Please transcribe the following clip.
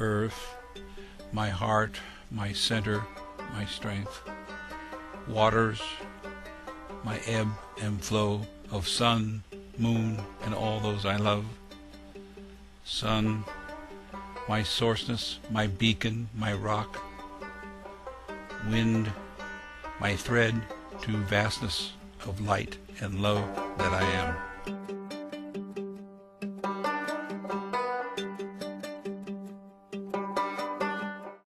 earth, my heart, my center, my strength. Waters, my ebb and flow of sun, moon, and all those I love. Sun, my sourceness, my beacon, my rock. Wind, my thread to vastness of light and love that I am.